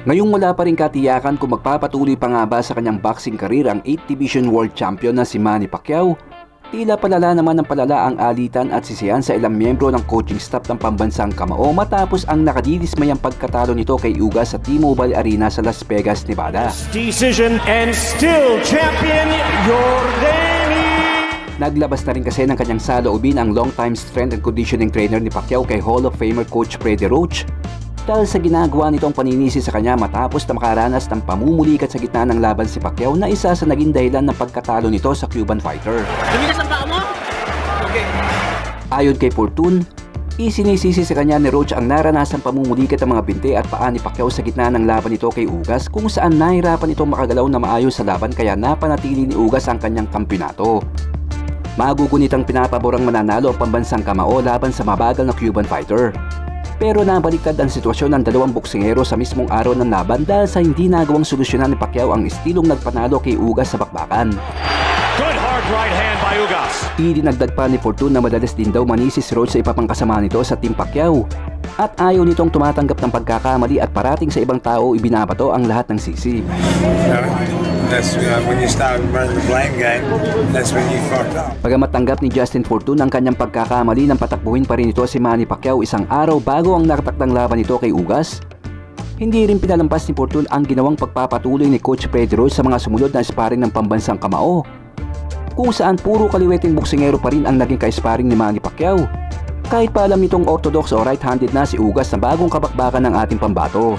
Ngayong wala pa rin katiyakan kung magpapatuloy pa nga ba sa kanyang boxing career ang 8th Division World Champion na si Manny Pacquiao, tila palala naman ng palala ang alitan at sisihan sa ilang miyembro ng coaching staff ng pambansang kamao matapos ang nakadidismayang pagkatalo nito kay Ugas sa T-Mobile Arena sa Las Vegas, Nevada. Decision and still champion Yordenis. Naglabas na rin kasi ng kanyang saloobin ang long-time strength and conditioning trainer ni Pacquiao kay Hall of Famer Coach Freddie Roach dahil sa ginagawa nitong paninisi sa kanya matapos na makaranas ng pamumulikat sa gitna ng laban si Pacquiao na isa sa naging dahilan ng pagkatalo nito sa Cuban fighter. Lumigas ang paa mo? Okay. Ayon kay Fortune, isinisisi sa kanya ni Roach ang naranasang pamumulikat ng mga binti at paa ni Pacquiao sa gitna ng laban nito kay Ugas kung saan nahirapan itong makagalaw na maayos sa laban kaya napanatili ni Ugas ang kanyang kampiyonato. Magugunit ang pinapaborang mananalo ang pambansang kamao laban sa mabagal na Cuban fighter. Pero nabaliktad ang sitwasyon ng dalawang boksingero sa mismong araw ng laban dahil sa hindi nagawang solusyonan ni Pacquiao ang estilong nagpanalo kay Ugas sa bakbakan. Good hard right hand by Ugas. Idinagdag pa ni Fortune na madalas din daw manisi si Roach sa iba pang kasama nito sa Team Pacquiao. At ayaw nitong tumatanggap ng pagkakamali at parating sa ibang tao ibinabato ang lahat ng sisi. That's when you start running the blame game, that's when you fucked up. Bagamat tanggap ni Justin Fortune ang kanyang pagkakamali nang patakbuhin pa rin ito si Manny Pacquiao isang araw bago ang nakatakdang laban nito kay Ugas, hindi rin pinalampas ni Fortune ang ginawang pagpapatuloy ni Coach Freddie Roach sa mga sumunod na sparring ng pambansang kamao, kung saan puro kaliweting boksingero pa rin ang naging ka-sparring ni Manny Pacquiao. Kahit pa alam nitong orthodox o right-handed na si Ugas na bagong kabakbakan ng ating pambato.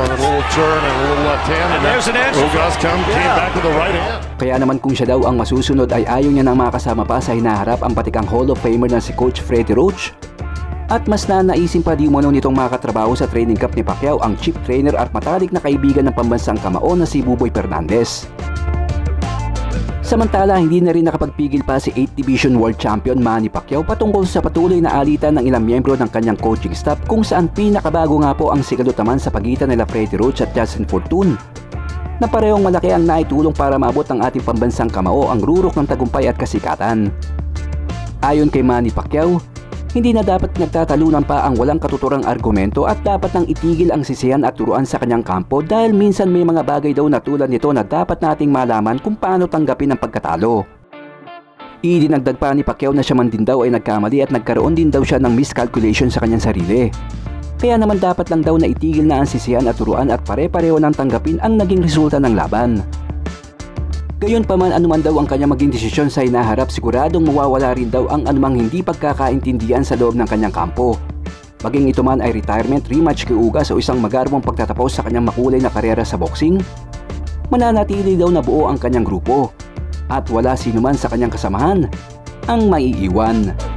Kaya naman kung siya daw ang masusunod ay ayaw niya nang makasama pa sa hinaharap ang batikang Hall of Famer na si Coach Freddie Roach. At mas nanaisin pa di umano nitong makatrabaho sa training camp ni Pacquiao ang chief trainer at matalik na kaibigan ng pambansang kamao na si Buboy Fernandez. Samantala, hindi na rin nakapagpigil pa si 8th Division World Champion Manny Pacquiao patungkol sa patuloy na alitan ng ilang miyembro ng kanyang coaching staff kung saan pinakabago nga po ang sigalot naman sa pagitan nila Freddie Roach at Justin Fortune na parehong malaki ang naitulong para maabot ng ating pambansang kamao ang rurok ng tagumpay at kasikatan. Ayon kay Manny Pacquiao, hindi na dapat nagtatalunan pa ang walang katuturang argumento at dapat nang itigil ang sisihan at turuan sa kanyang kampo dahil minsan may mga bagay daw na tulad nito na dapat nating malaman kung paano tanggapin ang pagkatalo. Idinagdag pa ni Pacquiao na siya man din daw ay nagkamali at nagkaroon din daw siya ng miscalculation sa kanyang sarili. Kaya naman dapat lang daw na itigil na ang sisihan at turuan at pare-pareho nang tanggapin ang naging resulta ng laban. Gayunpaman anuman daw ang kanya maging desisyon sa hinaharap, siguradong mawawala rin daw ang anumang hindi pagkakaintindihan sa loob ng kanyang kampo. Maging ito man ay retirement, rematch kay Ugas o isang magarwang pagtatapos sa kanyang makulay na karera sa boxing, mananatili daw na buo ang kanyang grupo at wala sinuman sa kanyang kasamahan ang maiiwan.